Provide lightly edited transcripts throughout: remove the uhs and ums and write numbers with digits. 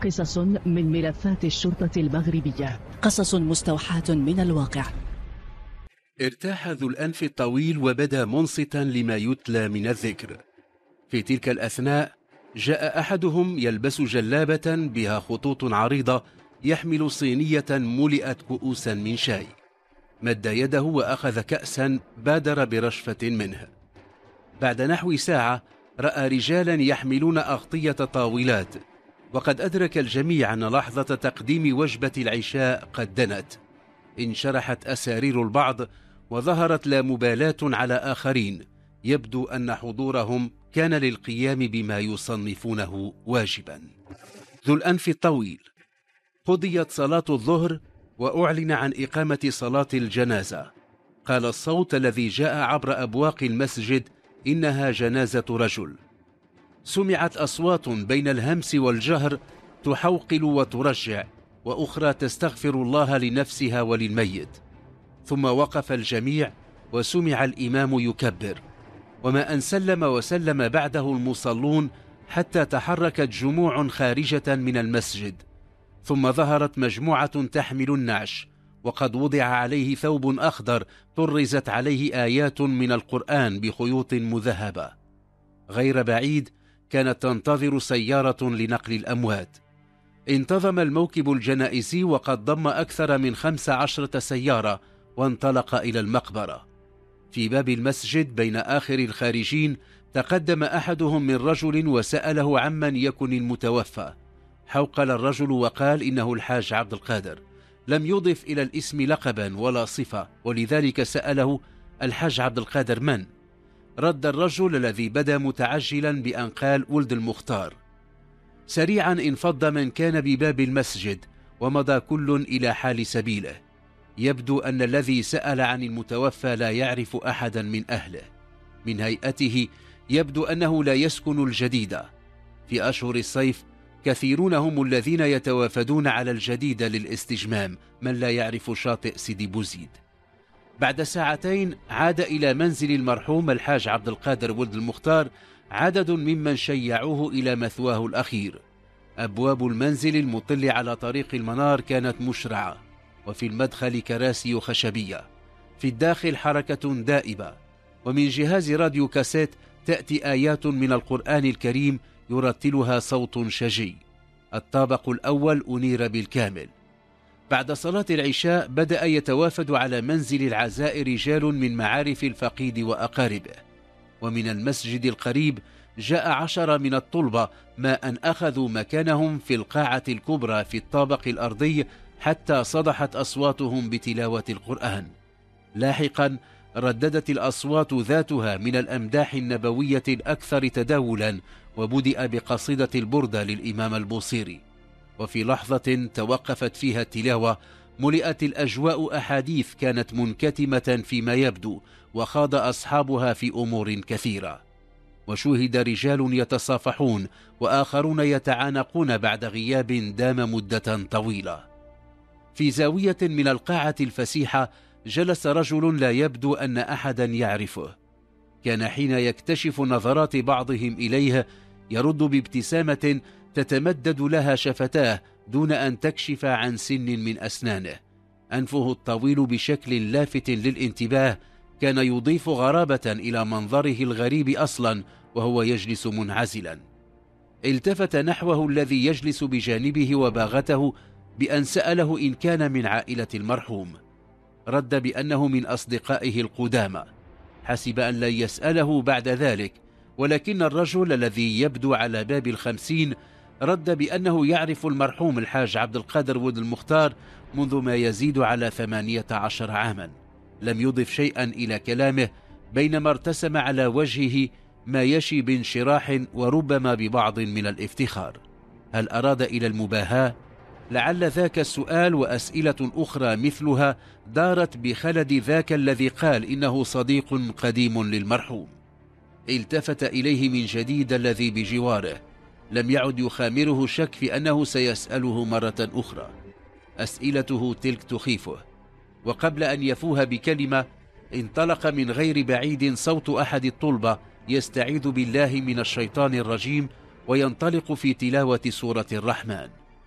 قصص من ملفات الشرطة المغربية، قصص مستوحاة من الواقع. ارتاح ذو الأنف الطويل وبدا منصتا لما يتلى من الذكر. في تلك الأثناء جاء أحدهم يلبس جلابة بها خطوط عريضة، يحمل صينية ملئت كؤوسا من شاي. مد يده وأخذ كأسا، بادر برشفة منه. بعد نحو ساعة رأى رجالا يحملون أغطية طاولات، وقد أدرك الجميع أن لحظة تقديم وجبة العشاء قد دنت. انشرحت أسارير البعض وظهرت لا مبالاة على آخرين، يبدو أن حضورهم كان للقيام بما يصنفونه واجبا. ذو الأنف الطويل. قضيت صلاة الظهر وأعلن عن إقامة صلاة الجنازة. قال الصوت الذي جاء عبر أبواق المسجد: إنها جنازة رجل. سمعت أصوات بين الهمس والجهر تحوقل وترجع، وأخرى تستغفر الله لنفسها وللميت. ثم وقف الجميع وسمع الإمام يكبر، وما أن سلم وسلم بعده المصلون حتى تحركت جموع خارجة من المسجد. ثم ظهرت مجموعة تحمل النعش، وقد وضع عليه ثوب أخضر طرزت عليه آيات من القرآن بخيوط مذهبة. غير بعيد كانت تنتظر سيارة لنقل الأموات. انتظم الموكب الجنائزي وقد ضم أكثر من 15 سيارة وانطلق إلى المقبرة. في باب المسجد بين آخر الخارجين تقدم أحدهم من رجل وسأله عمن يكن المتوفى. حوقل الرجل وقال إنه الحاج عبد القادر، لم يضف إلى الاسم لقبا ولا صفة، ولذلك سأله: الحاج عبد القادر من؟ رد الرجل الذي بدا متعجلا بأن قال: ولد المختار. سريعا انفض من كان بباب المسجد ومضى كل إلى حال سبيله. يبدو أن الذي سأل عن المتوفى لا يعرف أحدا من أهله. من هيئته يبدو أنه لا يسكن الجديدة. في أشهر الصيف كثيرون هم الذين يتوافدون على الجديدة للاستجمام، من لا يعرف شاطئ سيدي بوزيد. بعد ساعتين عاد إلى منزل المرحوم الحاج عبد القادر ولد المختار عدد ممن شيعوه إلى مثواه الأخير. أبواب المنزل المطل على طريق المنار كانت مشرعة، وفي المدخل كراسي خشبية. في الداخل حركة دائبة، ومن جهاز راديو كاسيت تأتي آيات من القرآن الكريم يرتلها صوت شجي. الطابق الأول أنير بالكامل. بعد صلاة العشاء بدأ يتوافد على منزل العزاء رجال من معارف الفقيد وأقاربه. ومن المسجد القريب جاء 10 من الطلبة، ما أن أخذوا مكانهم في القاعة الكبرى في الطابق الأرضي حتى صدحت أصواتهم بتلاوة القرآن. لاحقا رددت الأصوات ذاتها من الأمداح النبوية الأكثر تداولا، وبدأ بقصيدة البردة للإمام البوصيري. وفي لحظة توقفت فيها التلاوة ملئت الأجواء أحاديث كانت منكتمة فيما يبدو، وخاض أصحابها في أمور كثيرة. وشوهد رجال يتصافحون وآخرون يتعانقون بعد غياب دام مدة طويلة. في زاوية من القاعة الفسيحة جلس رجل لا يبدو أن أحدا يعرفه. كان حين يكتشف نظرات بعضهم إليه يرد بابتسامة تتمدد لها شفتاه دون أن تكشف عن سن من أسنانه. أنفه الطويل بشكل لافت للانتباه كان يضيف غرابة إلى منظره الغريب أصلا وهو يجلس منعزلا. التفت نحوه الذي يجلس بجانبه وباغته بأن سأله إن كان من عائلة المرحوم. رد بأنه من أصدقائه القدامى. حسب أن لا يسأله بعد ذلك، ولكن الرجل الذي يبدو على باب 50 رد بأنه يعرف المرحوم الحاج عبد القادر ولد المختار منذ ما يزيد على 18 عاما. لم يضف شيئا إلى كلامه، بينما ارتسم على وجهه ما يشي بانشراح وربما ببعض من الافتخار. هل أراد إلى المباهاة؟ لعل ذاك السؤال وأسئلة أخرى مثلها دارت بخلد ذاك الذي قال إنه صديق قديم للمرحوم. التفت إليه من جديد الذي بجواره. لم يعد يخامره شك في أنه سيسأله مرة أخرى. أسئلته تلك تخيفه. وقبل أن يفوه بكلمة انطلق من غير بعيد صوت أحد الطلبة يستعيذ بالله من الشيطان الرجيم وينطلق في تلاوة سورة الرحمن.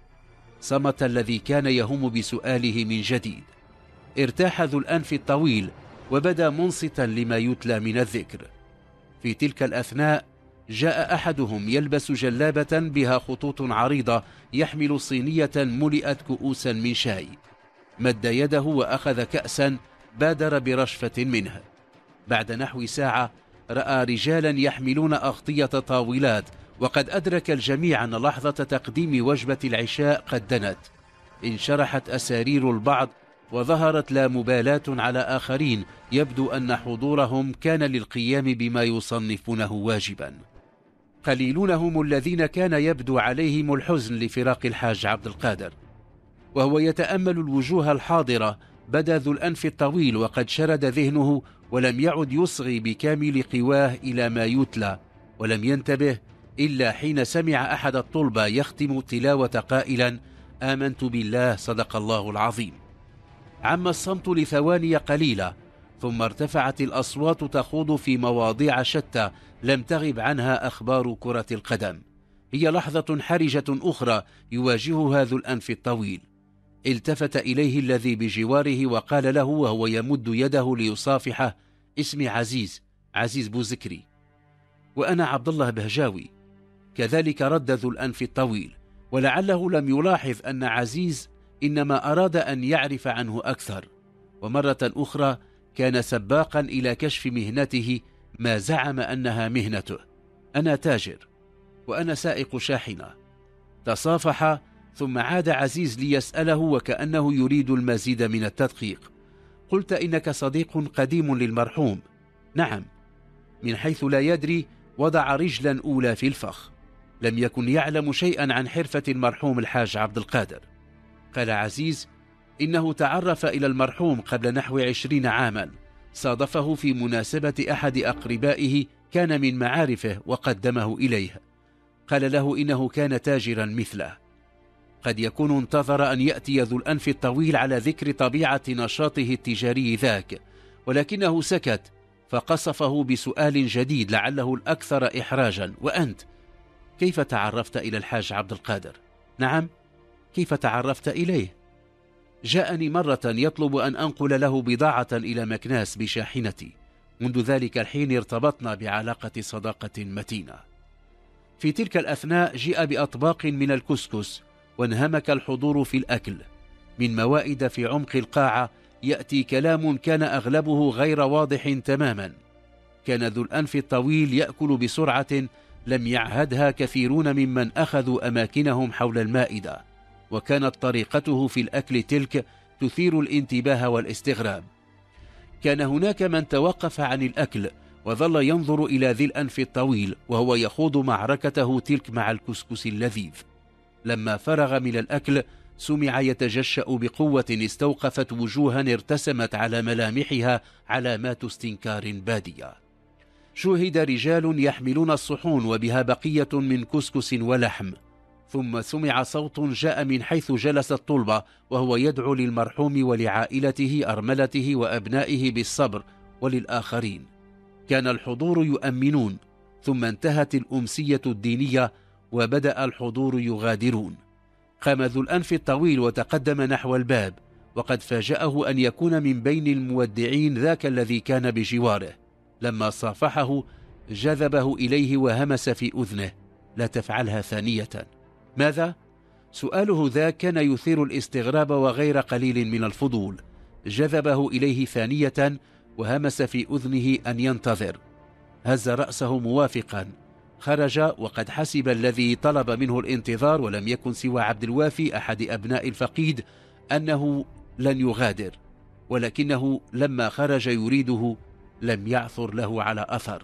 صمت الذي كان يهم بسؤاله من جديد. ارتاح ذو الأنف الطويل وبدا منصتا لما يتلى من الذكر. في تلك الأثناء جاء أحدهم يلبس جلابة بها خطوط عريضة يحمل صينية ملئت كؤوسا من شاي. مد يده وأخذ كأسا، بادر برشفة منه. بعد نحو ساعة رأى رجالا يحملون أغطية طاولات، وقد أدرك الجميع أن لحظة تقديم وجبة العشاء قد دنت. انشرحت أسارير البعض وظهرت لا مبالاة على آخرين، يبدو أن حضورهم كان للقيام بما يصنفونه واجبا. قليلون هم الذين كان يبدو عليهم الحزن لفراق الحاج عبد القادر. وهو يتأمل الوجوه الحاضرة بدا ذو الأنف الطويل وقد شرد ذهنه، ولم يعد يصغي بكامل قواه إلى ما يتلى، ولم ينتبه إلا حين سمع أحد الطلبة يختم تلاوة قائلا: آمنت بالله صدق الله العظيم. عم الصمت لثواني قليلة، ثم ارتفعت الأصوات تخوض في مواضيع شتى لم تغب عنها أخبار كرة القدم. هي لحظة حرجة أخرى يواجهها ذو الأنف الطويل. التفت إليه الذي بجواره وقال له وهو يمد يده ليصافحه: اسمي عزيز بوزكري. وأنا عبد الله بهجاوي. كذلك رد ذو الأنف الطويل، ولعله لم يلاحظ أن عزيز إنما أراد أن يعرف عنه أكثر. ومرة أخرى كان سباقا إلى كشف مهنته، ما زعم أنها مهنته. أنا تاجر وأنا سائق شاحنة. تصافحا، ثم عاد عزيز ليسأله وكأنه يريد المزيد من التدقيق. قلت إنك صديق قديم للمرحوم. نعم. من حيث لا يدري وضع رجلا أولى في الفخ. لم يكن يعلم شيئا عن حرفة المرحوم الحاج عبد القادر. قال عزيز: إنه تعرف إلى المرحوم قبل نحو 20 عاما، صادفه في مناسبة أحد أقربائه كان من معارفه وقدمه إليه. قال له إنه كان تاجرا مثله. قد يكون انتظر أن يأتي ذو الأنف الطويل على ذكر طبيعة نشاطه التجاري ذاك، ولكنه سكت، فقصفه بسؤال جديد لعله الأكثر إحراجا: وأنت كيف تعرفت إلى الحاج عبد القادر؟ نعم، كيف تعرفت إليه؟ جاءني مرة يطلب أن أنقل له بضاعة إلى مكناس بشاحنتي. منذ ذلك الحين ارتبطنا بعلاقة صداقة متينة. في تلك الأثناء جيء بأطباق من الكسكس، وانهمك الحضور في الأكل. من موائد في عمق القاعة يأتي كلام كان أغلبه غير واضح تماما. كان ذو الأنف الطويل يأكل بسرعة لم يعهدها كثيرون ممن أخذوا أماكنهم حول المائدة، وكانت طريقته في الأكل تلك تثير الانتباه والاستغراب. كان هناك من توقف عن الأكل وظل ينظر إلى ذي الأنف الطويل وهو يخوض معركته تلك مع الكسكس اللذيذ. لما فرغ من الأكل سمع يتجشأ بقوة استوقفت وجوها ارتسمت على ملامحها علامات استنكار بادية. شوهد رجال يحملون الصحون وبها بقية من كسكس ولحم، ثم سمع صوت جاء من حيث جلس الطلبة وهو يدعو للمرحوم ولعائلته أرملته وأبنائه بالصبر وللآخرين. كان الحضور يؤمنون، ثم انتهت الأمسية الدينية وبدأ الحضور يغادرون. قام ذو الأنف الطويل وتقدم نحو الباب، وقد فاجأه أن يكون من بين المودعين ذاك الذي كان بجواره. لما صافحه جذبه إليه وهمس في أذنه: لا تفعلها ثانية. ماذا؟ سؤاله ذا كان يثير الاستغراب وغير قليل من الفضول. جذبه إليه ثانية وهمس في أذنه أن ينتظر. هز رأسه موافقا. خرج وقد حسب الذي طلب منه الانتظار، ولم يكن سوى عبد الوافي أحد أبناء الفقيد، أنه لن يغادر، ولكنه لما خرج يريده لم يعثر له على أثر.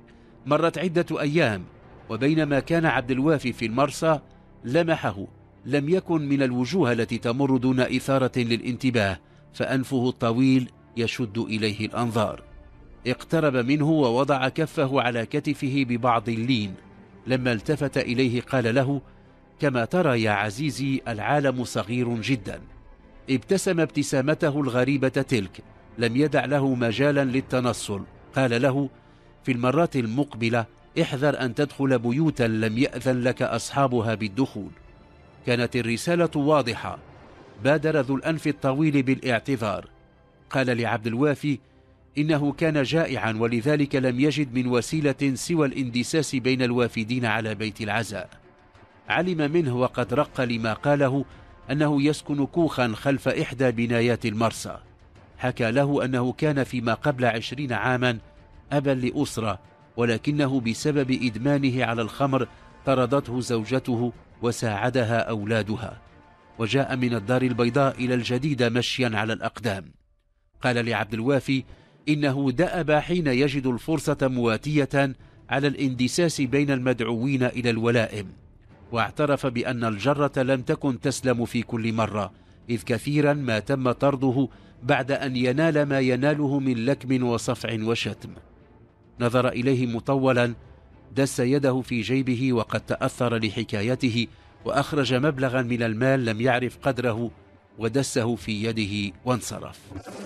مرت عدة أيام، وبينما كان عبد الوافي في المرسى لمحه. لم يكن من الوجوه التي تمر دون إثارة للانتباه، فأنفه الطويل يشد إليه الأنظار. اقترب منه ووضع كفه على كتفه ببعض اللين. لما التفت إليه قال له: كما ترى يا عزيزي العالم صغير جدا. ابتسم ابتسامته الغريبة تلك، لم يدع له مجالا للتنصل. قال له: في المرات المقبلة احذر أن تدخل بيوتا لم يأذن لك أصحابها بالدخول. كانت الرسالة واضحة. بادر ذو الأنف الطويل بالاعتذار. قال لعبد الوافي إنه كان جائعا ولذلك لم يجد من وسيلة سوى الاندساس بين الوافدين على بيت العزاء. علم منه وقد رق لما قاله أنه يسكن كوخا خلف إحدى بنايات المرسى. حكى له أنه كان فيما قبل 20 عاما أبا لأسرة، ولكنه بسبب إدمانه على الخمر طردته زوجته وساعدها أولادها، وجاء من الدار البيضاء إلى الجديدة مشيا على الأقدام. قال لعبد الوافي إنه دأب حين يجد الفرصة مواتية على الاندساس بين المدعوين إلى الولائم، واعترف بأن الجرة لم تكن تسلم في كل مرة، إذ كثيرا ما تم طرده بعد أن ينال ما يناله من لكم وصفع وشتم. نظر إليه مطولا، دس يده في جيبه وقد تأثر لحكايته، وأخرج مبلغا من المال لم يعرف قدره ودسه في يده وانصرف.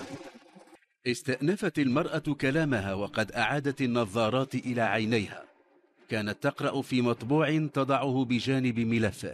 استأنفت المرأة كلامها وقد أعادت النظارات إلى عينيها. كانت تقرأ في مطبوع تضعه بجانب ملفه.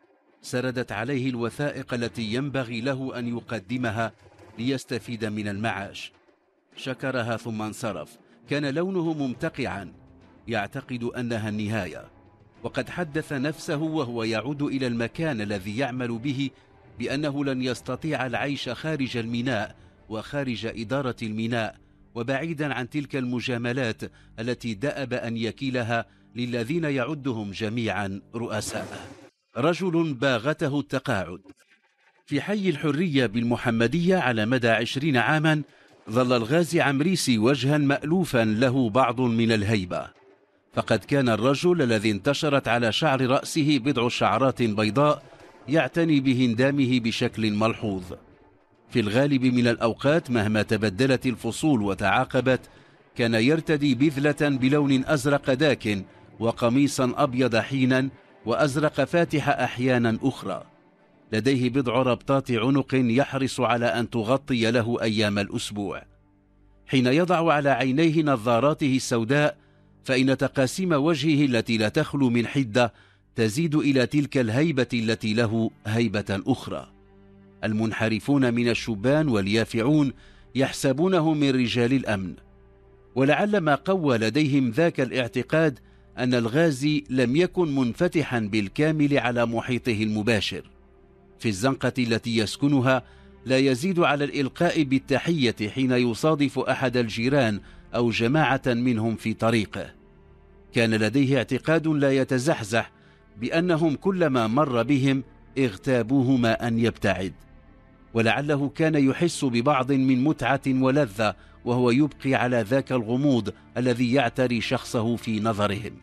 سردت عليه الوثائق التي ينبغي له أن يقدمها ليستفيد من المعاش. شكرها ثم انصرف. كان لونه ممتقعا، يعتقد أنها النهاية، وقد حدث نفسه وهو يعود إلى المكان الذي يعمل به بأنه لن يستطيع العيش خارج الميناء وخارج إدارة الميناء، وبعيدا عن تلك المجاملات التي دأب أن يكيلها للذين يعدهم جميعا رؤساء. رجل باغته التقاعد. في حي الحرية بالمحمدية على مدى 20 عاما ظل الغازي عمريسي وجها مألوفا له بعض من الهيبة، فقد كان الرجل الذي انتشرت على شعر رأسه بضع شعرات بيضاء يعتني بهندامه بشكل ملحوظ. في الغالب من الأوقات مهما تبدلت الفصول وتعاقبت كان يرتدي بذلة بلون أزرق داكن وقميصا أبيض حينا وأزرق فاتح أحيانا أخرى. لديه بضع ربطات عنق يحرص على أن تغطي له أيام الأسبوع. حين يضع على عينيه نظاراته السوداء فإن تقاسيم وجهه التي لا تخلو من حدة تزيد إلى تلك الهيبة التي له هيبة أخرى. المنحرفون من الشبان واليافعون يحسبونه من رجال الأمن، ولعل ما قوى لديهم ذاك الاعتقاد أن الغازي لم يكن منفتحا بالكامل على محيطه المباشر. في الزنقة التي يسكنها لا يزيد على الإلقاء بالتحية حين يصادف أحد الجيران أو جماعة منهم في طريقه. كان لديه اعتقاد لا يتزحزح بأنهم كلما مر بهم اغتابوه ما أن يبتعد، ولعله كان يحس ببعض من متعة ولذة وهو يبقي على ذاك الغموض الذي يعتري شخصه في نظرهم.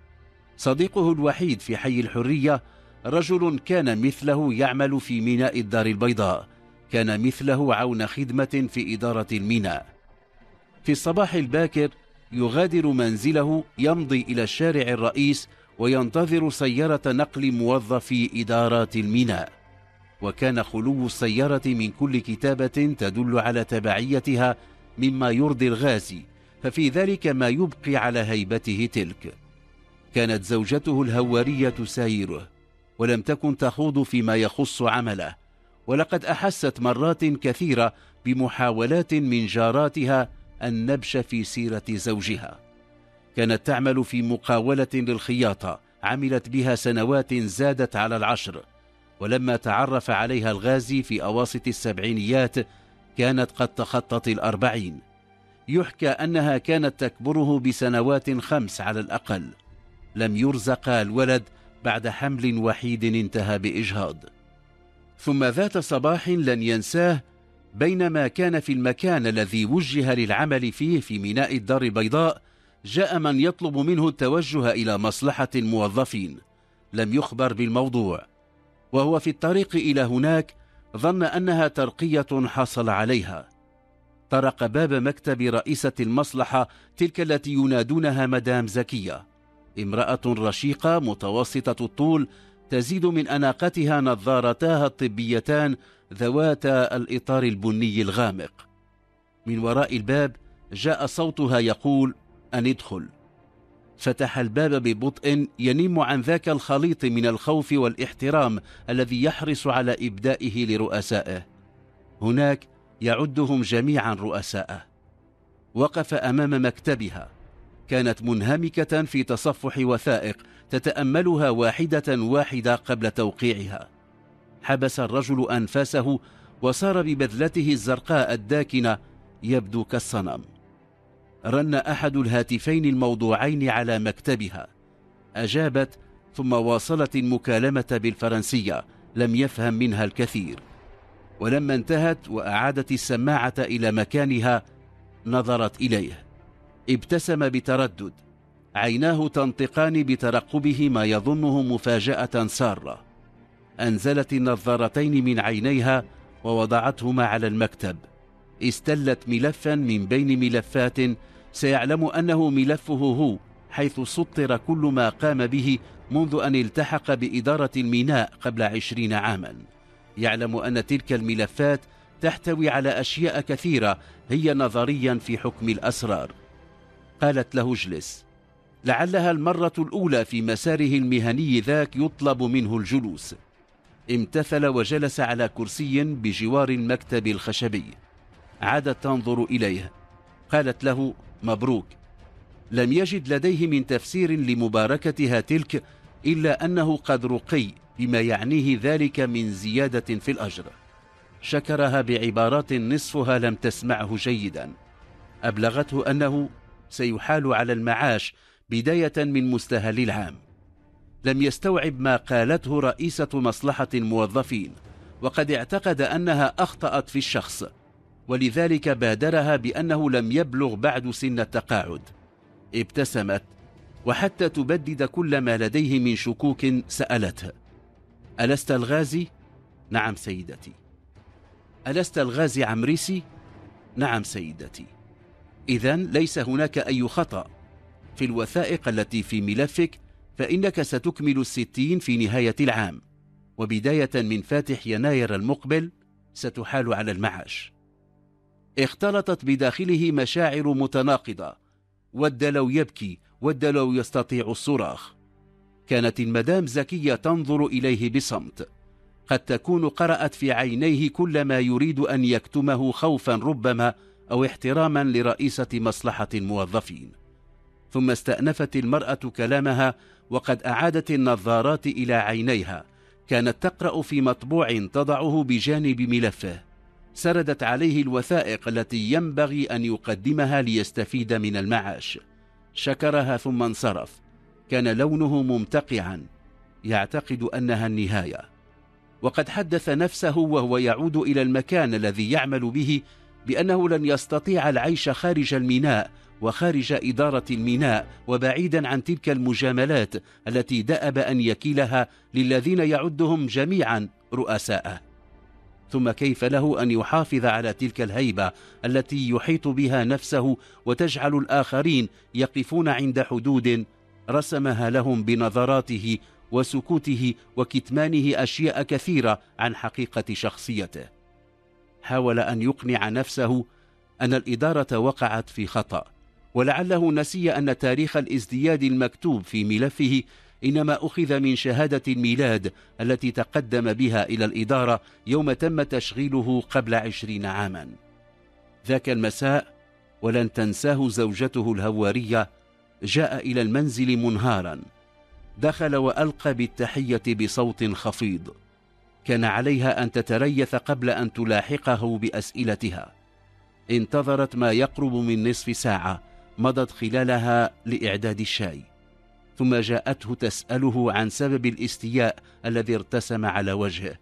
صديقه الوحيد في حي الحرية رجل كان مثله يعمل في ميناء الدار البيضاء، كان مثله عون خدمة في إدارة الميناء. في الصباح الباكر يغادر منزله، يمضي إلى الشارع الرئيس وينتظر سيارة نقل موظفي إدارات الميناء. وكان خلو السيارة من كل كتابة تدل على تبعيتها مما يرضي الغازي، ففي ذلك ما يبقي على هيبته تلك. كانت زوجته الهوارية تسايره، ولم تكن تخوض فيما يخص عمله، ولقد أحست مرات كثيرة بمحاولات من جاراتها النبش في سيرة زوجها. كانت تعمل في مقاولة للخياطة عملت بها سنوات زادت على 10، ولما تعرف عليها الغازي في أواسط السبعينيات كانت قد تخطت 40. يحكى أنها كانت تكبره بسنوات 5 على الأقل. لم يرزق الولد بعد حمل وحيد انتهى بإجهاض. ثم ذات صباح لن ينساه، بينما كان في المكان الذي وجه للعمل فيه في ميناء الدار البيضاء جاء من يطلب منه التوجه إلى مصلحة الموظفين. لم يخبر بالموضوع، وهو في الطريق إلى هناك ظن أنها ترقية حصل عليها. طرق باب مكتب رئيسة المصلحة، تلك التي ينادونها مدام زكية، امرأة رشيقة متوسطة الطول، تزيد من أناقتها نظارتاها الطبيتان ذواتا الإطار البني الغامق. من وراء الباب جاء صوتها يقول: أن ادخل. فتح الباب ببطء ينم عن ذاك الخليط من الخوف والاحترام الذي يحرص على إبدائه لرؤسائه. هناك يعدهم جميعا رؤساءه. وقف أمام مكتبها، كانت منهمكة في تصفح وثائق تتأملها واحدة واحدة قبل توقيعها. حبس الرجل أنفاسه وصار ببذلته الزرقاء الداكنة يبدو كالصنم. رن أحد الهاتفين الموضوعين على مكتبها. أجابت ثم واصلت المكالمة بالفرنسية، لم يفهم منها الكثير. ولما انتهت وأعادت السماعة إلى مكانها نظرت إليه. ابتسم بتردد، عيناه تنطقان بترقبه ما يظنه مفاجأة سارة. أنزلت النظارتين من عينيها ووضعتهما على المكتب. استلت ملفا من بين ملفات سيعلم أنه ملفه هو، حيث سطر كل ما قام به منذ أن التحق بإدارة الميناء قبل 20 عاما. يعلم أن تلك الملفات تحتوي على أشياء كثيرة هي نظريا في حكم الأسرار. قالت له اجلس. لعلها المرة الأولى في مساره المهني ذاك يطلب منه الجلوس. امتثل وجلس على كرسي بجوار المكتب الخشبي. عادت تنظر إليه. قالت له مبروك. لم يجد لديه من تفسير لمباركتها تلك إلا أنه قد رقي، بما يعنيه ذلك من زيادة في الأجر. شكرها بعبارات نصفها لم تسمعه جيدا. أبلغته أنه سيحال على المعاش بداية من مستهل العام. لم يستوعب ما قالته رئيسة مصلحة الموظفين، وقد اعتقد أنها أخطأت في الشخص، ولذلك بادرها بأنه لم يبلغ بعد سن التقاعد. ابتسمت، وحتى تبدد كل ما لديه من شكوك سألته: ألست الغازي؟ نعم سيدتي. ألست الغازي عمريسي؟ نعم سيدتي. إذن ليس هناك أي خطأ. في الوثائق التي في ملفك فإنك ستكمل 60 في نهاية العام، وبداية من فاتح يناير المقبل ستحال على المعاش. اختلطت بداخله مشاعر متناقضة. ود لو يبكي، ود لو يستطيع الصراخ. كانت المدام زكية تنظر إليه بصمت. قد تكون قرأت في عينيه كل ما يريد أن يكتمه خوفا ربما أو احتراما لرئيسة مصلحة الموظفين. ثم استأنفت المرأة كلامها وقد أعادت النظارات إلى عينيها. كانت تقرأ في مطبوع تضعه بجانب ملفه. سردت عليه الوثائق التي ينبغي أن يقدمها ليستفيد من المعاش. شكرها ثم انصرف. كان لونه ممتقعا، يعتقد أنها النهاية. وقد حدث نفسه وهو يعود إلى المكان الذي يعمل به بأنه لن يستطيع العيش خارج الميناء وخارج إدارة الميناء وبعيدا عن تلك المجاملات التي دأب أن يكيلها للذين يعدهم جميعا رؤساءه. ثم كيف له أن يحافظ على تلك الهيبة التي يحيط بها نفسه وتجعل الآخرين يقفون عند حدود رسمها لهم بنظراته وسكوته وكتمانه أشياء كثيرة عن حقيقة شخصيته. حاول أن يقنع نفسه أن الإدارة وقعت في خطأ، ولعله نسي أن تاريخ الازدياد المكتوب في ملفه إنما أخذ من شهادة الميلاد التي تقدم بها إلى الإدارة يوم تم تشغيله قبل 20 عاما. ذاك المساء ولن تنساه زوجته الهوارية جاء إلى المنزل منهارا. دخل وألقى بالتحية بصوت خفيض. كان عليها أن تتريث قبل أن تلاحقه بأسئلتها. انتظرت ما يقرب من نصف ساعة مضت خلالها لإعداد الشاي، ثم جاءته تسأله عن سبب الاستياء الذي ارتسم على وجهه.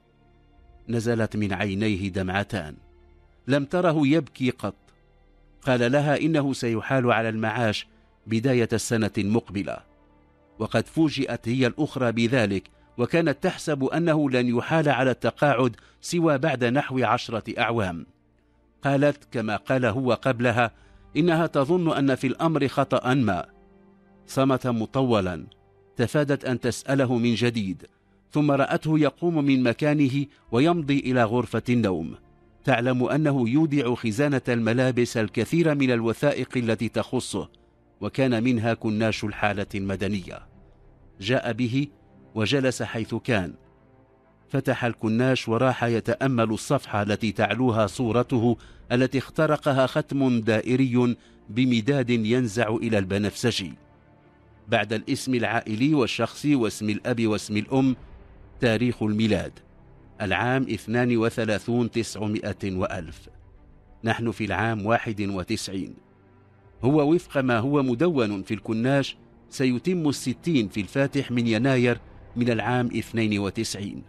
نزلت من عينيه دمعتان. لم تره يبكي قط. قال لها إنه سيحال على المعاش بداية السنة المقبلة، وقد فوجئت هي الأخرى بذلك، وكانت تحسب أنه لن يحال على التقاعد سوى بعد نحو 10 أعوام. قالت كما قال هو قبلها إنها تظن أن في الأمر خطأ ما. صمت مطولا. تفادت أن تسأله من جديد، ثم رأته يقوم من مكانه ويمضي إلى غرفة النوم. تعلم أنه يودع خزانة الملابس الكثير من الوثائق التي تخصه، وكان منها كناش الحالة المدنية. جاء به وجلس حيث كان، فتح الكناش وراح يتأمل الصفحة التي تعلوها صورته التي اخترقها ختم دائري بمداد ينزع إلى البنفسجي. بعد الاسم العائلي والشخصي واسم الأب واسم الأم تاريخ الميلاد العام 32 و1000. نحن في العام 91. هو وفق ما هو مدون في الكناش سيتم 60 في الفاتح من يناير من العام 92.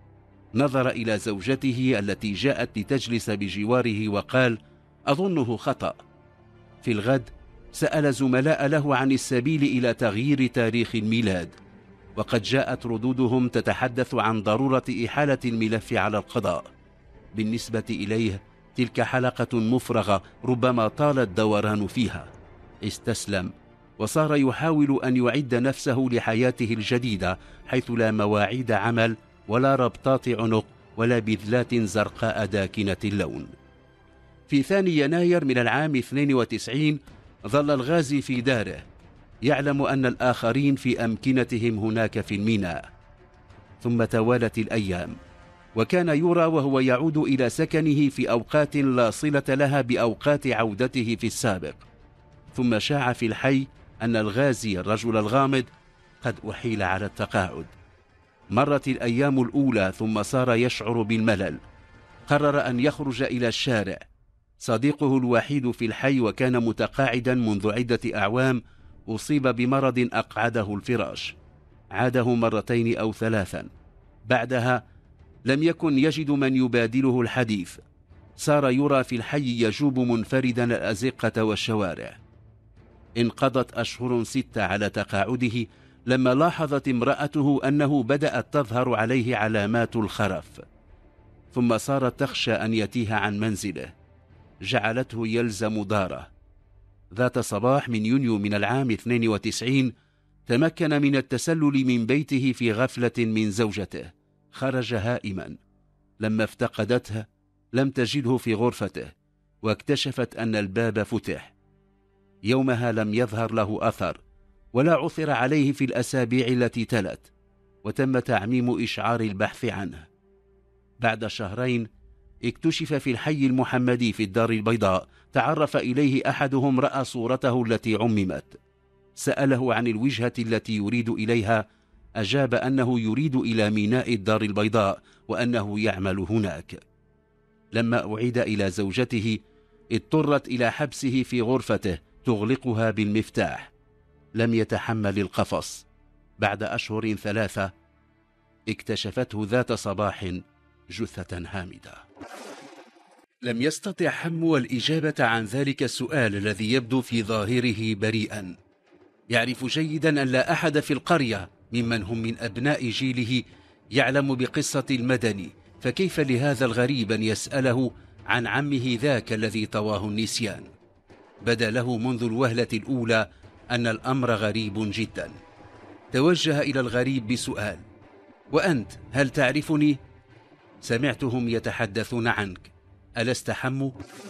نظر إلى زوجته التي جاءت لتجلس بجواره وقال: أظنه خطأ. في الغد سأل زملاء له عن السبيل إلى تغيير تاريخ الميلاد، وقد جاءت ردودهم تتحدث عن ضرورة إحالة الملف على القضاء. بالنسبة إليه تلك حلقة مفرغة ربما طال الدوران فيها. استسلم وصار يحاول أن يعد نفسه لحياته الجديدة، حيث لا مواعيد عمل ولا ربطات عنق ولا بذلات زرقاء داكنة اللون. في 2 يناير من العام 92 ظل الغازي في داره، يعلم أن الآخرين في أمكنتهم هناك في الميناء. ثم توالت الأيام، وكان يرى وهو يعود إلى سكنه في أوقات لا صلة لها بأوقات عودته في السابق. ثم شاع في الحي أن الغازي الرجل الغامض قد أحيل على التقاعد. مرت الأيام الأولى ثم صار يشعر بالملل. قرر أن يخرج إلى الشارع. صديقه الوحيد في الحي وكان متقاعدا منذ عدة أعوام أصيب بمرض أقعده الفراش. عاده 2 أو 3. بعدها لم يكن يجد من يبادله الحديث. صار يرى في الحي يجوب منفردا الأزقة والشوارع. انقضت أشهر 6 على تقاعده لما لاحظت امرأته أنه بدأت تظهر عليه علامات الخرف، ثم صارت تخشى أن يتيه عن منزله. جعلته يلزم داره. ذات صباح من يونيو من العام 92 تمكن من التسلل من بيته في غفلة من زوجته. خرج هائما. لما افتقدته لم تجده في غرفته، واكتشفت أن الباب فتح. يومها لم يظهر له أثر ولا عثر عليه في الأسابيع التي تلت، وتم تعميم إشعار البحث عنه. بعد 2 شهر اكتشف في الحي المحمدي في الدار البيضاء. تعرف إليه أحدهم، رأى صورته التي عممت. سأله عن الوجهة التي يريد إليها. أجاب أنه يريد إلى ميناء الدار البيضاء وأنه يعمل هناك. لما أعيد إلى زوجته اضطرت إلى حبسه في غرفته تغلقها بالمفتاح. لم يتحمل القفص. بعد 3 أشهر اكتشفته ذات صباح جثة هامدة. لم يستطع حمو الإجابة عن ذلك السؤال الذي يبدو في ظاهره بريئا. يعرف جيدا أن لا أحد في القرية ممن هم من أبناء جيله يعلم بقصة المدني، فكيف لهذا الغريب أن يسأله عن عمه ذاك الذي طواه النسيان؟ بدا له منذ الوهلة الأولى أن الأمر غريب جدا. توجه إلى الغريب بسؤال: وأنت هل تعرفني؟ سمعتهم يتحدثون عنك، ألست حمو؟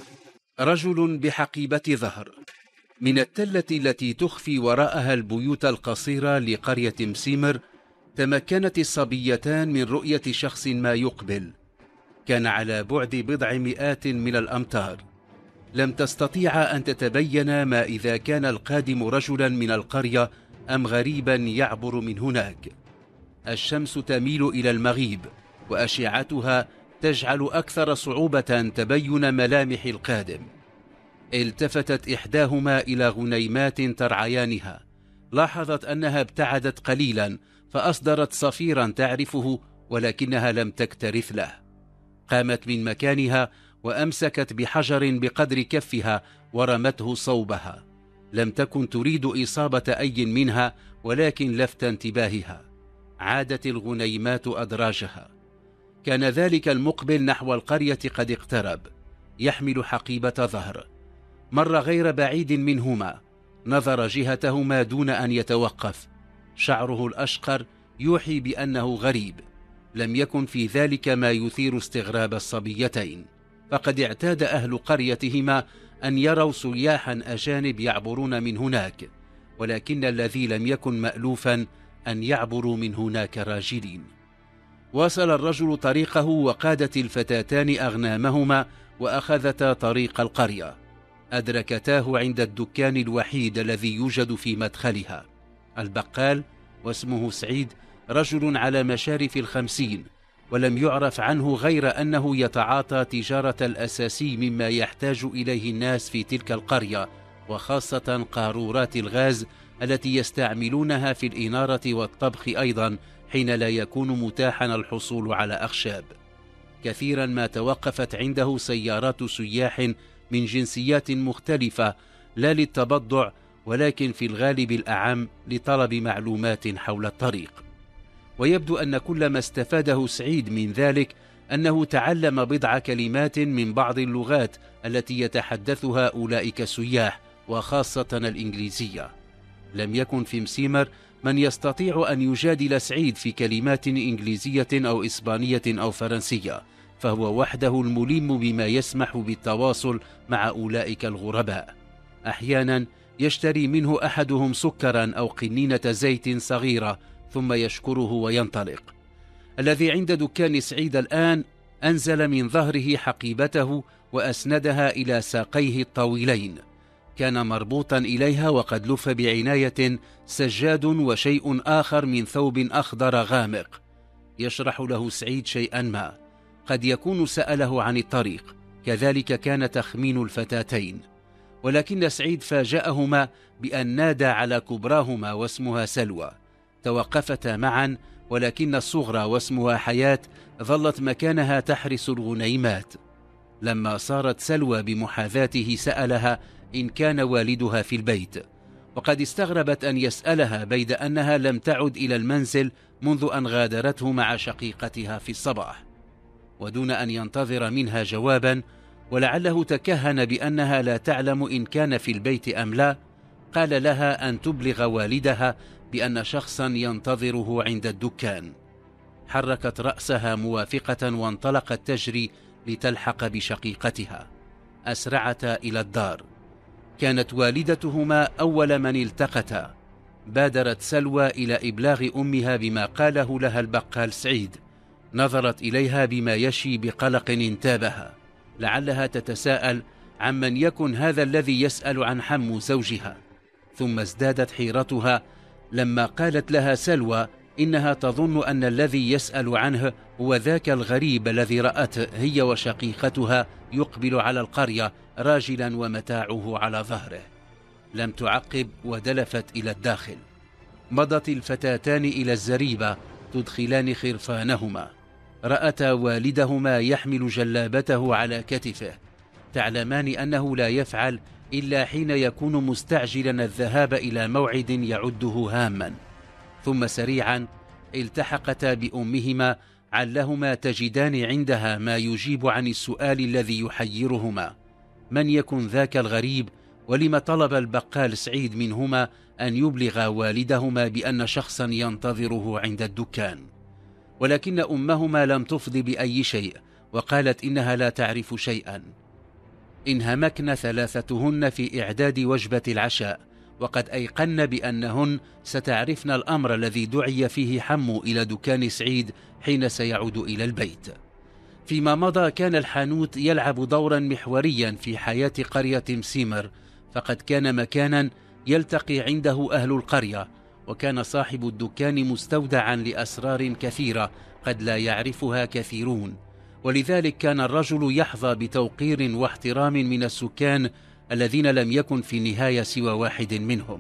رجل بحقيبة ظهر من التلة التي تخفي وراءها البيوت القصيرة لقرية مسيمر. تمكنت الصبيتان من رؤية شخص ما يقبل. كان على بعد 100 من الأمتار. لم تستطيع أن تتبين ما إذا كان القادم رجلا من القرية أم غريبا يعبر من هناك. الشمس تميل إلى المغيب، وأشعتها تجعل أكثر صعوبة تبين ملامح القادم. التفتت إحداهما إلى غنيمات ترعيانها. لاحظت أنها ابتعدت قليلا فأصدرت صفيرا تعرفه، ولكنها لم تكترث له. قامت من مكانها وأمسكت بحجر بقدر كفها ورمته صوبها. لم تكن تريد إصابة أي منها، ولكن لفت انتباهها. عادت الغنيمات أدراجها. كان ذلك المقبل نحو القرية قد اقترب، يحمل حقيبة ظهر. مر غير بعيد منهما، نظر جهتهما دون أن يتوقف. شعره الأشقر يوحي بأنه غريب. لم يكن في ذلك ما يثير استغراب الصبيتين، فقد اعتاد أهل قريتهما أن يروا سياحا أجانب يعبرون من هناك، ولكن الذي لم يكن مألوفا أن يعبروا من هناك راجلين. واصل الرجل طريقه، وقادت الفتاتان أغنامهما وأخذتا طريق القرية. أدركتاه عند الدكان الوحيد الذي يوجد في مدخلها. البقال واسمه سعيد رجل على مشارف 50، ولم يعرف عنه غير أنه يتعاطى تجارة الأساسي مما يحتاج إليه الناس في تلك القرية، وخاصة قارورات الغاز التي يستعملونها في الإنارة والطبخ أيضا حين لا يكون متاحا الحصول على أخشاب. كثيرا ما توقفت عنده سيارات سياح من جنسيات مختلفة، لا للتبضع ولكن في الغالب الأعم لطلب معلومات حول الطريق. ويبدو أن كل ما استفاده سعيد من ذلك أنه تعلم بضع كلمات من بعض اللغات التي يتحدثها أولئك السياح، وخاصة الإنجليزية. لم يكن في مسيمر من يستطيع أن يجادل سعيد في كلمات إنجليزية أو إسبانية أو فرنسية، فهو وحده الملم بما يسمح بالتواصل مع أولئك الغرباء. أحيانا يشتري منه أحدهم سكرا أو قنينة زيت صغيرة ثم يشكره وينطلق. الذي عند دكان سعيد الآن أنزل من ظهره حقيبته وأسندها إلى ساقيه الطويلين. كان مربوطا إليها وقد لف بعناية سجاد وشيء آخر من ثوب أخضر غامق. يشرح له سعيد شيئا ما، قد يكون سأله عن الطريق، كذلك كان تخمين الفتاتين. ولكن سعيد فاجأهما بأن نادى على كبراهما واسمها سلوى. توقفتا معا، ولكن الصغرى واسمها حياة ظلت مكانها تحرس الغنيمات. لما صارت سلوى بمحاذاته سألها إن كان والدها في البيت، وقد استغربت أن يسألها بيد أنها لم تعد إلى المنزل منذ أن غادرته مع شقيقتها في الصباح. ودون أن ينتظر منها جوابا، ولعله تكهن بأنها لا تعلم إن كان في البيت أم لا، قال لها أن تبلغ والدها بأن شخصا ينتظره عند الدكان. حركت رأسها موافقة وانطلقت تجري لتلحق بشقيقتها. أسرعتا إلى الدار. كانت والدتهما أول من التقتا. بادرت سلوى إلى إبلاغ أمها بما قاله لها البقال سعيد. نظرت إليها بما يشي بقلق انتابها، لعلها تتساءل عمن يكن هذا الذي يسأل عن حمو زوجها. ثم ازدادت حيرتها لما قالت لها سلوى إنها تظن أن الذي يسأل عنه هو ذاك الغريب الذي رأته هي وشقيقتها يقبل على القرية راجلا ومتاعه على ظهره. لم تعقب ودلفت إلى الداخل. مضت الفتاتان إلى الزريبة تدخلان خرفانهما. رأتا والدهما يحمل جلابته على كتفه، تعلمان أنه لا يفعل إلا حين يكون مستعجلا الذهاب إلى موعد يعده هاما. ثم سريعا التحقتا بأمهما علهما تجدان عندها ما يجيب عن السؤال الذي يحيرهما: من يكن ذاك الغريب؟ ولم طلب البقال سعيد منهما أن يبلغ والدهما بأن شخصا ينتظره عند الدكان؟ ولكن أمهما لم تفض بأي شيء، وقالت إنها لا تعرف شيئا. انهمكن ثلاثتهن في إعداد وجبة العشاء، وقد أيقن بأنهن ستعرفن الأمر الذي دعي فيه حمو إلى دكان سعيد حين سيعود إلى البيت. فيما مضى كان الحانوت يلعب دورا محوريا في حياة قرية مسيمر، فقد كان مكانا يلتقي عنده أهل القرية، وكان صاحب الدكان مستودعا لأسرار كثيرة قد لا يعرفها كثيرون، ولذلك كان الرجل يحظى بتوقير واحترام من السكان الذين لم يكن في النهاية سوى واحد منهم.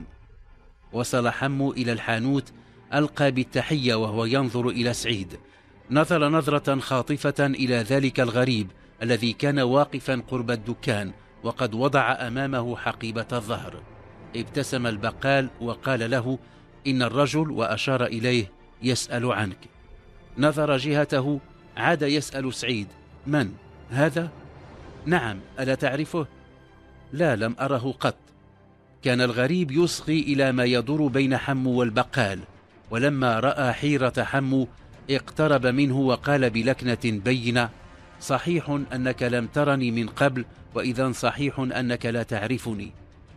وصل حمو إلى الحانوت، ألقى بالتحية وهو ينظر إلى سعيد. نظر نظرة خاطفة إلى ذلك الغريب الذي كان واقفا قرب الدكان وقد وضع أمامه حقيبة الظهر. ابتسم البقال وقال له: إن الرجل، وأشار إليه، يسأل عنك. نظر جهته، عاد يسأل سعيد: من هذا؟ نعم، ألا تعرفه؟ لا، لم أره قط. كان الغريب يصغي إلى ما يدور بين حمو والبقال، ولما رأى حيرة حمو اقترب منه وقال بلكنة بينة: صحيح أنك لم ترني من قبل، وإذا صحيح أنك لا تعرفني.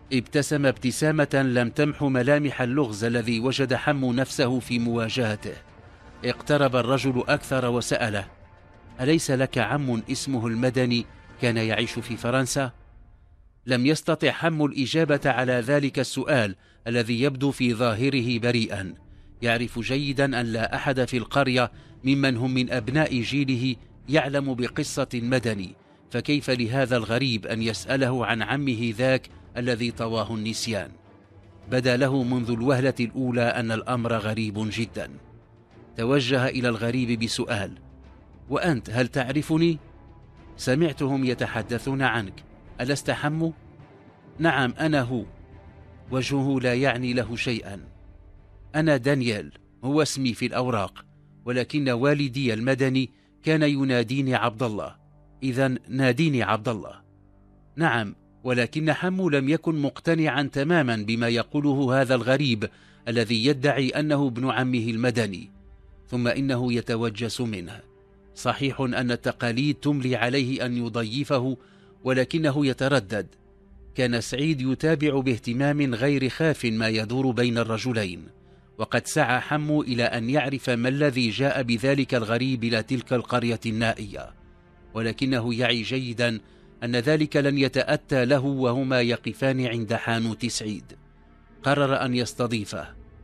ابتسم ابتسامة لم تمح ملامح اللغز الذي وجد حمو نفسه في مواجهته. اقترب الرجل أكثر وسأله: أليس لك عم اسمه المدني كان يعيش في فرنسا؟ لم يستطع حمو الإجابة على ذلك السؤال الذي يبدو في ظاهره بريئا. يعرف جيدا أن لا أحد في القرية ممن هم من أبناء جيله يعلم بقصة المدني، فكيف لهذا الغريب أن يسأله عن عمه ذاك الذي طواه النسيان؟ بدا له منذ الوهلة الأولى أن الأمر غريب جدا. توجه إلى الغريب بسؤال: وأنت هل تعرفني؟ سمعتهم يتحدثون عنك، ألست حمو؟ نعم أنا هو. وجهه لا يعني له شيئا. أنا دانيال، هو اسمي في الأوراق، ولكن والدي المدني كان يناديني عبد الله، إذن ناديني عبد الله. نعم، ولكن حمو لم يكن مقتنعا تماما بما يقوله هذا الغريب الذي يدعي أنه ابن عمه المدني، ثم إنه يتوجس منه. صحيح أن التقاليد تملي عليه أن يضيفه، ولكنه يتردد. كان سعيد يتابع باهتمام غير خاف ما يدور بين الرجلين، وقد سعى حمو إلى أن يعرف ما الذي جاء بذلك الغريب إلى تلك القرية النائية، ولكنه يعي جيدا أن ذلك لن يتأتى له وهما يقفان عند حانوت سعيد. قرر أن يستضيفه،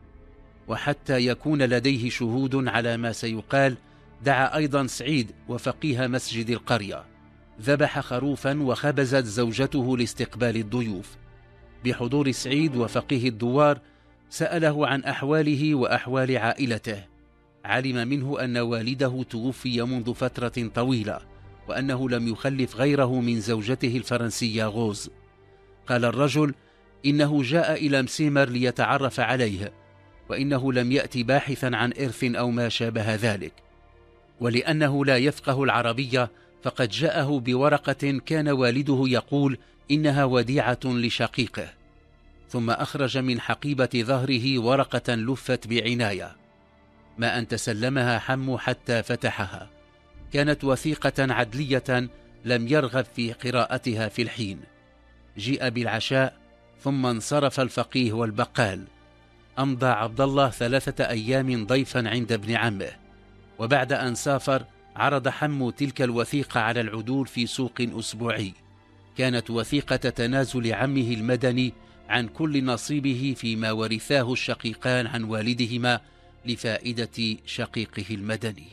وحتى يكون لديه شهود على ما سيقال دعا أيضا سعيد وفقيه مسجد القرية. ذبح خروفا وخبزت زوجته لاستقبال الضيوف. بحضور سعيد وفقيه الدوار سأله عن أحواله وأحوال عائلته. علم منه أن والده توفي منذ فترة طويلة، وأنه لم يخلف غيره من زوجته الفرنسية غوز. قال الرجل إنه جاء إلى مسيمر ليتعرف عليه، وإنه لم يأتي باحثا عن إرث أو ما شابه ذلك، ولأنه لا يفقه العربية فقد جاءه بورقة كان والده يقول إنها وديعة لشقيقه. ثم أخرج من حقيبة ظهره ورقة لفت بعناية. ما أن تسلمها حمو حتى فتحها. كانت وثيقة عدلية لم يرغب في قراءتها في الحين. جيء بالعشاء، ثم انصرف الفقيه والبقال. أمضى عبد الله 3 أيام ضيفا عند ابن عمه، وبعد أن سافر عرض حمو تلك الوثيقة على العدول في سوق أسبوعي. كانت وثيقة تنازل عمه المدني عن كل نصيبه فيما ورثاه الشقيقان عن والدهما لفائدة شقيقه المدني.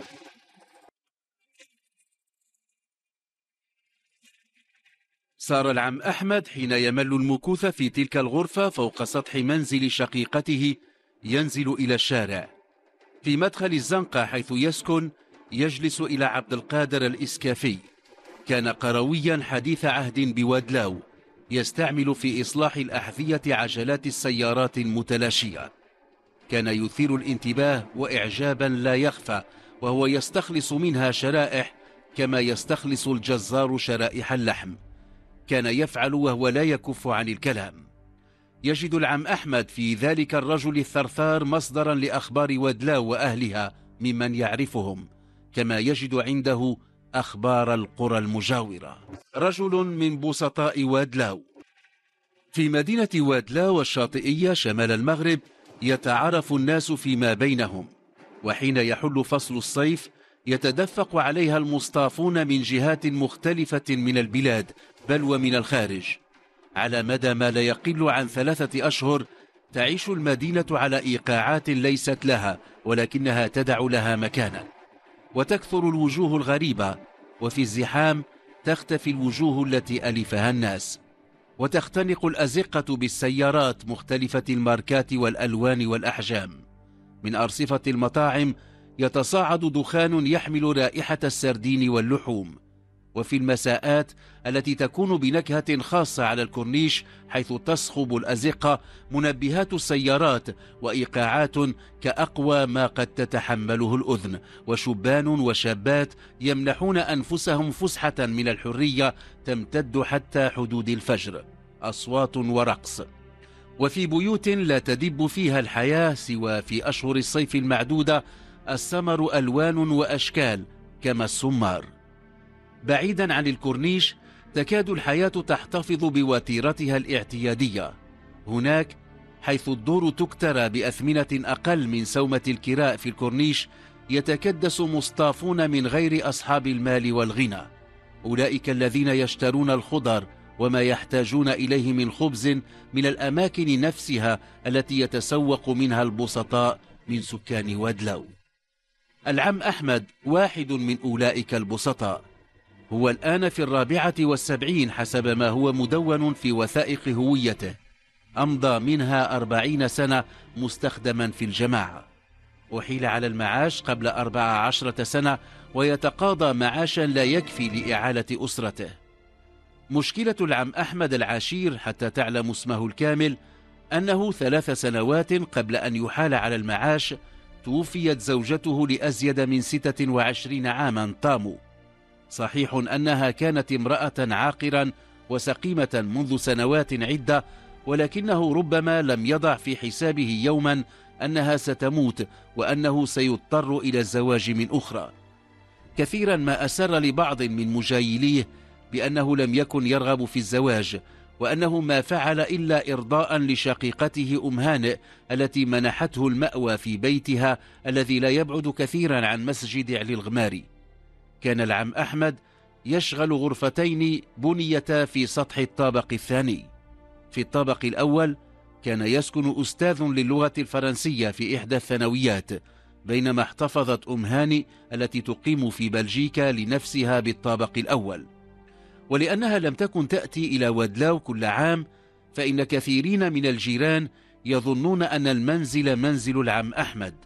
صار العم أحمد حين يمل المكوث في تلك الغرفة فوق سطح منزل شقيقته ينزل إلى الشارع. في مدخل الزنقة حيث يسكن يجلس إلى عبد القادر الإسكافي. كان قرويا حديث عهد بوادلاو، يستعمل في إصلاح الأحذية عجلات السيارات المتلاشية. كان يثير الانتباه وإعجابا لا يخفى، وهو يستخلص منها شرائح كما يستخلص الجزار شرائح اللحم. كان يفعل وهو لا يكف عن الكلام. يجد العم أحمد في ذلك الرجل الثرثار مصدرا لأخبار وادلاو وأهلها ممن يعرفهم، كما يجد عنده أخبار القرى المجاورة. رجل من بسطاء وادلاو. في مدينة وادلاو الشاطئية شمال المغرب يتعارف الناس فيما بينهم، وحين يحل فصل الصيف يتدفق عليها المصطافون من جهات مختلفة من البلاد بل ومن الخارج. على مدى ما لا يقل عن 3 أشهر تعيش المدينة على إيقاعات ليست لها، ولكنها تدع لها مكانا. وتكثر الوجوه الغريبة، وفي الزحام تختفي الوجوه التي ألفها الناس. وتختنق الأزقة بالسيارات مختلفة الماركات والألوان والأحجام. من أرصفة المطاعم يتصاعد دخان يحمل رائحة السردين واللحوم. وفي المساءات التي تكون بنكهة خاصة على الكورنيش حيث تصخب الأزقة منبهات السيارات وإيقاعات كأقوى ما قد تتحمله الأذن، وشبان وشابات يمنحون أنفسهم فسحة من الحرية تمتد حتى حدود الفجر. أصوات ورقص. وفي بيوت لا تدب فيها الحياة سوى في أشهر الصيف المعدودة السمر ألوان وأشكال كما السمار. بعيدا عن الكورنيش تكاد الحياة تحتفظ بوتيرتها الاعتيادية. هناك حيث الدور تكترى بأثمنة أقل من سومة الكراء في الكورنيش يتكدس مصطافون من غير أصحاب المال والغنى، أولئك الذين يشترون الخضر وما يحتاجون إليه من خبز من الأماكن نفسها التي يتسوق منها البسطاء من سكان ودلو. العم أحمد واحد من أولئك البسطاء، هو الآن في 74 حسب ما هو مدون في وثائق هويته، أمضى منها 40 سنة مستخدما في الجماعة، أحيل على المعاش قبل 14 سنة ويتقاضى معاشا لا يكفي لإعالة أسرته. مشكلة العم أحمد العاشير حتى تعلم اسمه الكامل أنه 3 سنوات قبل أن يحال على المعاش توفيت زوجته لأزيد من 26 عاما طاموا. صحيح أنها كانت امرأة عاقرا وسقيمة منذ سنوات عدة، ولكنه ربما لم يضع في حسابه يوما أنها ستموت وأنه سيضطر إلى الزواج من أخرى. كثيرا ما أسر لبعض من مجايليه بأنه لم يكن يرغب في الزواج، وأنه ما فعل إلا إرضاء لشقيقته أم هانئ التي منحته المأوى في بيتها الذي لا يبعد كثيرا عن مسجد علي الغماري. كان العم أحمد يشغل غرفتين بنيتا في سطح الطابق الثاني. في الطابق الأول كان يسكن أستاذ للغة الفرنسية في إحدى الثانويات، بينما احتفظت أم هانئ التي تقيم في بلجيكا لنفسها بالطابق الأول. ولأنها لم تكن تأتي إلى ودلاو كل عام، فإن كثيرين من الجيران يظنون أن المنزل منزل العم أحمد.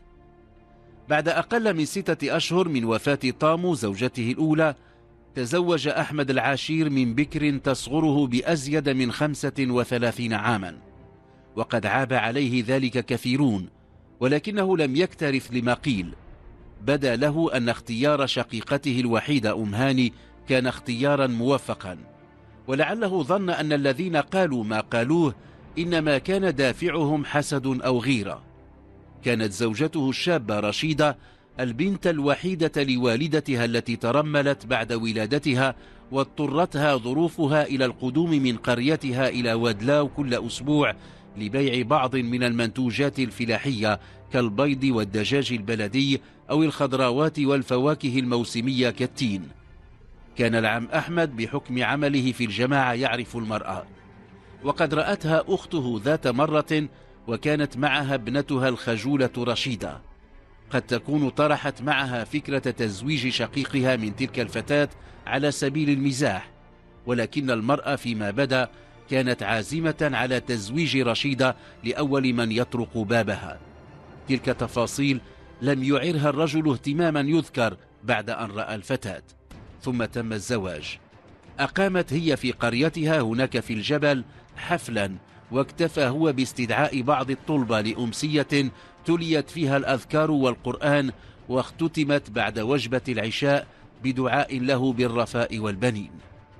بعد أقل من 6 أشهر من وفاة طامو زوجته الأولى، تزوج أحمد العاشير من بكر تصغره بأزيد من 35 عاما، وقد عاب عليه ذلك كثيرون، ولكنه لم يكترث لما قيل. بدا له أن اختيار شقيقته الوحيدة أم هاني كان اختيارا موفقا، ولعله ظن أن الذين قالوا ما قالوه إنما كان دافعهم حسد أو غيرة. كانت زوجته الشابة رشيدة البنت الوحيدة لوالدتها التي ترملت بعد ولادتها، واضطرتها ظروفها إلى القدوم من قريتها إلى ودلاو كل أسبوع لبيع بعض من المنتوجات الفلاحية كالبيض والدجاج البلدي أو الخضروات والفواكه الموسمية كالتين. كان العم أحمد بحكم عمله في الجماعة يعرف المرأة، وقد رأتها أخته ذات مرة وكانت معها ابنتها الخجولة رشيدة. قد تكون طرحت معها فكرة تزويج شقيقها من تلك الفتاة على سبيل المزاح، ولكن المرأة فيما بدا كانت عازمة على تزويج رشيدة لأول من يطرق بابها. تلك تفاصيل لم يعرها الرجل اهتماما يذكر بعد أن رأى الفتاة، ثم تم الزواج. أقامت هي في قريتها هناك في الجبل حفلا، واكتفى هو باستدعاء بعض الطلبة لأمسية تليت فيها الأذكار والقرآن، واختتمت بعد وجبة العشاء بدعاء له بالرفاء والبنين.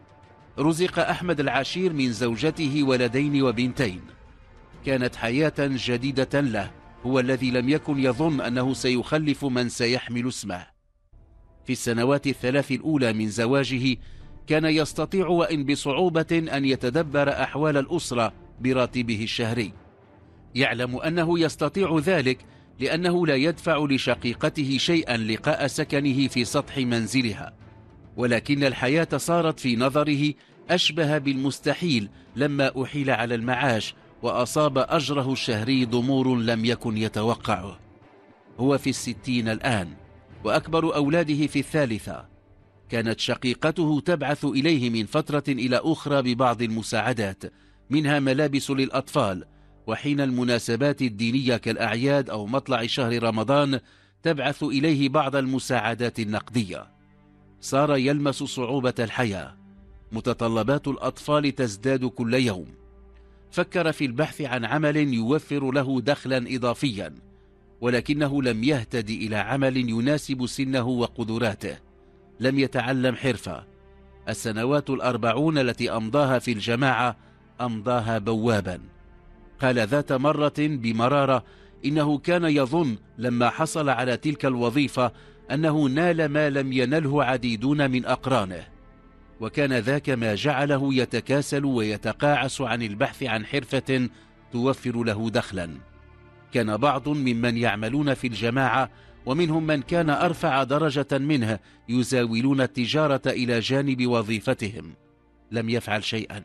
رزق أحمد العاشير من زوجته ولدين وبنتين. كانت حياة جديدة له، هو الذي لم يكن يظن أنه سيخلف من سيحمل اسمه. في السنوات ال3 الأولى من زواجه كان يستطيع وإن بصعوبة أن يتدبر أحوال الأسرة براتبه الشهري. يعلم أنه يستطيع ذلك لأنه لا يدفع لشقيقته شيئا لقاء سكنه في سطح منزلها، ولكن الحياة صارت في نظره أشبه بالمستحيل لما أحيل على المعاش وأصاب أجره الشهري ضمور لم يكن يتوقعه. هو في 60 الآن، وأكبر أولاده في 3. كانت شقيقته تبعث إليه من فترة إلى أخرى ببعض المساعدات، منها ملابس للأطفال، وحين المناسبات الدينية كالأعياد أو مطلع شهر رمضان تبعث إليه بعض المساعدات النقدية. صار يلمس صعوبة الحياة، متطلبات الأطفال تزداد كل يوم. فكر في البحث عن عمل يوفر له دخلا إضافيا، ولكنه لم يهتدي إلى عمل يناسب سنه وقدراته. لم يتعلم حرفة. السنوات 40 التي أمضاها في الجماعة أمضاها بوابا. قال ذات مرة بمرارة إنه كان يظن لما حصل على تلك الوظيفة أنه نال ما لم ينله عديدون من أقرانه. وكان ذاك ما جعله يتكاسل ويتقاعس عن البحث عن حرفة توفر له دخلا. كان بعض ممن يعملون في الجماعة ومنهم من كان أرفع درجة منه يزاولون التجارة إلى جانب وظيفتهم. لم يفعل شيئا.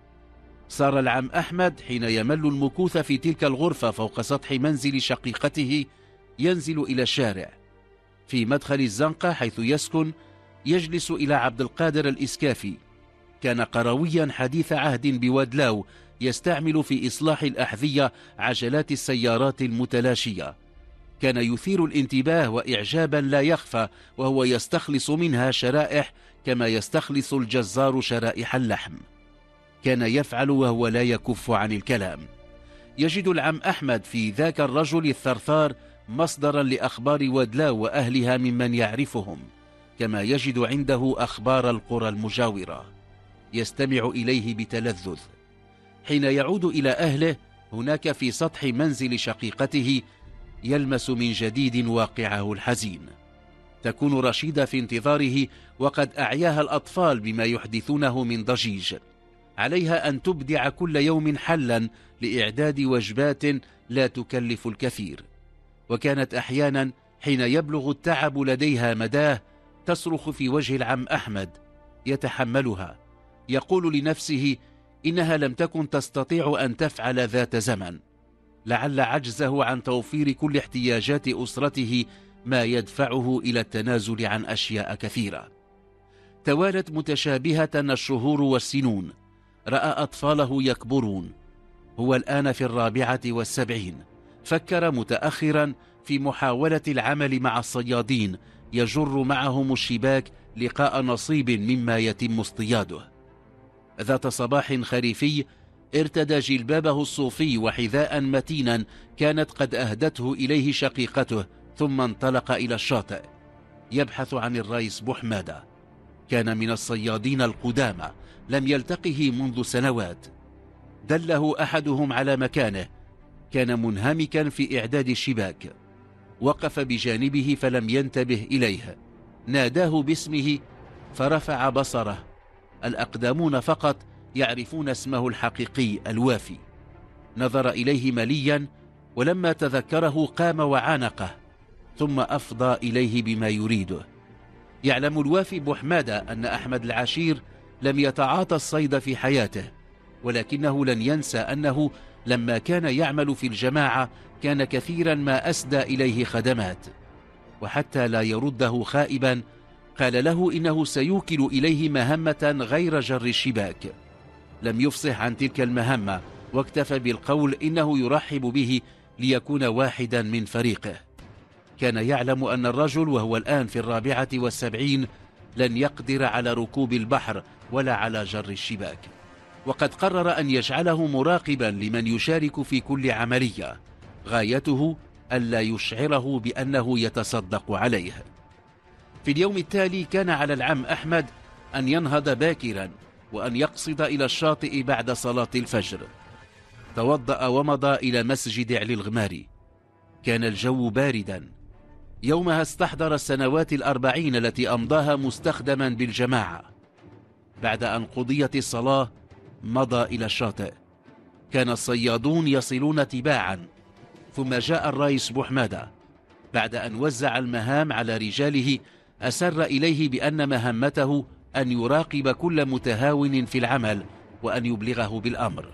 صار العم أحمد حين يمل المكوث في تلك الغرفة فوق سطح منزل شقيقته ينزل إلى الشارع. في مدخل الزنقة حيث يسكن يجلس إلى عبد القادر الإسكافي. كان قرويا حديث عهد بودلاو، يستعمل في إصلاح الأحذية عجلات السيارات المتلاشية. كان يثير الانتباه وإعجابا لا يخفى، وهو يستخلص منها شرائح كما يستخلص الجزار شرائح اللحم. كان يفعل وهو لا يكف عن الكلام. يجد العم أحمد في ذاك الرجل الثرثار مصدرا لأخبار ودلاو وأهلها ممن يعرفهم، كما يجد عنده أخبار القرى المجاورة. يستمع إليه بتلذذ. حين يعود إلى أهله هناك في سطح منزل شقيقته يلمس من جديد واقعه الحزين. تكون رشيدة في انتظاره وقد أعياها الأطفال بما يحدثونه من ضجيج. عليها أن تبدع كل يوم حلا لإعداد وجبات لا تكلف الكثير. وكانت أحيانا حين يبلغ التعب لديها مداه تصرخ في وجه العم أحمد. يتحملها، يقول لنفسه إنها لم تكن تستطيع أن تفعل ذات زمن، لعل عجزه عن توفير كل احتياجات أسرته ما يدفعه إلى التنازل عن أشياء كثيرة. توالت متشابهة الشهور والسنون. رأى أطفاله يكبرون. هو الآن في 74. فكر متأخرا في محاولة العمل مع الصيادين، يجر معهم الشباك لقاء نصيب مما يتم اصطياده. ذات صباح خريفي ارتدى جلبابه الصوفي وحذاء متينا كانت قد أهدته إليه شقيقته، ثم انطلق إلى الشاطئ يبحث عن الريس بوحمادة. كان من الصيادين القدامى، لم يلتقه منذ سنوات. دله أحدهم على مكانه. كان منهمكا في إعداد الشباك. وقف بجانبه فلم ينتبه إليه. ناداه باسمه فرفع بصره. الأقدامون فقط يعرفون اسمه الحقيقي الوافي. نظر إليه مليا، ولما تذكره قام وعانقه، ثم أفضى إليه بما يريده. يعلم الوافي بوحمادة أن أحمد العشير لم يتعاطى الصيد في حياته، ولكنه لن ينسى أنه لما كان يعمل في الجماعة كان كثيرا ما أسدى إليه خدمات. وحتى لا يرده خائبا قال له إنه سيوكل إليه مهمة غير جر الشباك. لم يفصح عن تلك المهمة، واكتفى بالقول إنه يرحب به ليكون واحدا من فريقه. كان يعلم أن الرجل وهو الآن في 74 لن يقدر على ركوب البحر ولا على جر الشباك، وقد قرر أن يجعله مراقبا لمن يشارك في كل عملية. غايته ألا يشعره بأنه يتصدق عليه. في اليوم التالي كان على العم أحمد أن ينهض باكرا وأن يقصد إلى الشاطئ بعد صلاة الفجر. توضأ ومضى إلى مسجد علي الغماري. كان الجو باردا. يومها استحضر السنوات 40 التي أمضاها مستخدما بالجماعة. بعد أن قضيت الصلاة مضى إلى الشاطئ. كان الصيادون يصلون تباعا، ثم جاء الرئيس بوحمادة. بعد أن وزع المهام على رجاله أسر إليه بأن مهمته أن يراقب كل متهاون في العمل وأن يبلغه بالأمر.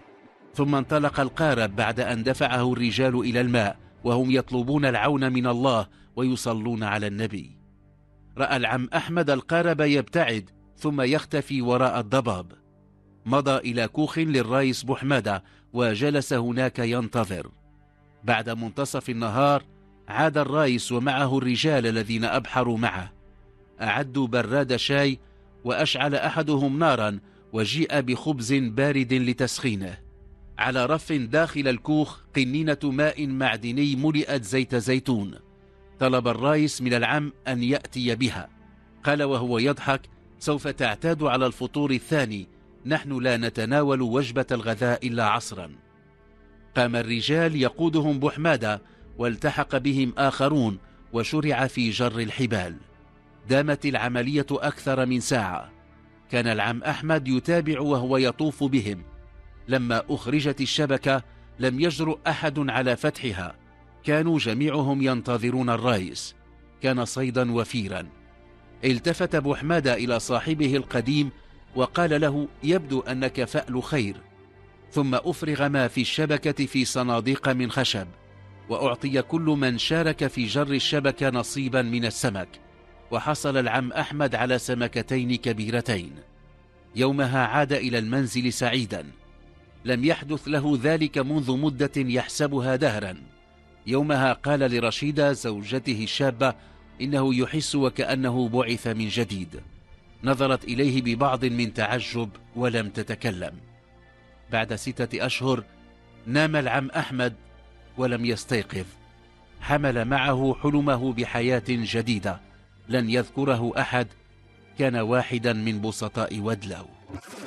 ثم انطلق القارب بعد أن دفعه الرجال إلى الماء وهم يطلبون العون من الله ويصلون على النبي. رأى العم أحمد القارب يبتعد ثم يختفي وراء الضباب. مضى إلى كوخ للرئيس بوحمادة وجلس هناك ينتظر. بعد منتصف النهار عاد الرئيس ومعه الرجال الذين أبحروا معه. أعدوا براد شاي وأشعل أحدهم نارا وجيء بخبز بارد لتسخينه. على رف داخل الكوخ قنينة ماء معدني ملئت زيت زيتون. طلب الرئيس من العم أن يأتي بها. قال وهو يضحك: سوف تعتاد على الفطور الثاني، نحن لا نتناول وجبة الغذاء إلا عصرا. قام الرجال يقودهم بوحمادة والتحق بهم آخرون وشرع في جر الحبال. دامت العملية أكثر من ساعة. كان العم أحمد يتابع وهو يطوف بهم. لما أخرجت الشبكة لم يجرؤ أحد على فتحها، كانوا جميعهم ينتظرون الرايس. كان صيدا وفيرا. التفت أبو حمادة إلى صاحبه القديم وقال له: يبدو أنك فأل خير. ثم أفرغ ما في الشبكة في صناديق من خشب، وأعطي كل من شارك في جر الشبكة نصيبا من السمك، وحصل العم أحمد على سمكتين كبيرتين. يومها عاد إلى المنزل سعيدا. لم يحدث له ذلك منذ مدة يحسبها دهرا. يومها قال لرشيدة زوجته الشابة إنه يحس وكأنه بعث من جديد. نظرت إليه ببعض من تعجب ولم تتكلم. بعد 6 أشهر نام العم أحمد ولم يستيقظ. حمل معه حلمه بحياة جديدة لن يذكره أحد. كان واحدا من بسطاء ودلو.